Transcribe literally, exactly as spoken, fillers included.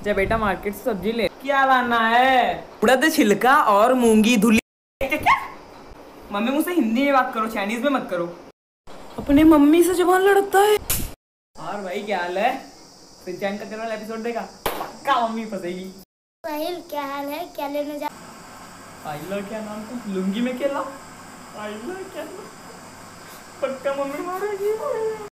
जब बेटा मार्केट से सब्जी ले, क्या लाना है? उड़द छिलका और मूंगी धुली। क्या? मम्मी मुझसे हिंदी में बात करो, चाइनीज में मत करो। अपने मम्मी से जुबान लड़ता है। और भाई क्या हाल है? सिंचैन का तेरा एपिसोड देखा? पक्का मम्मी फंसेगी। साहिल क्या हाल है? क्या लेने जा? आइला क्या नाम था? लुंगी में केला। आइला क्या? पक्का मम्मी मारेगी।